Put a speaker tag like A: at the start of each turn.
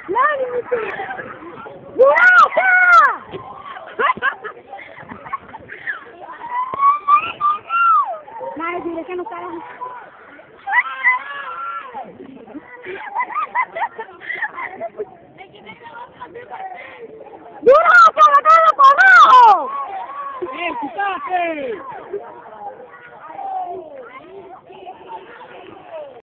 A: ¡Burrata! Nadie diré que no cagan. ¡Burrata, gatado, conejo!
B: ¡Quítate!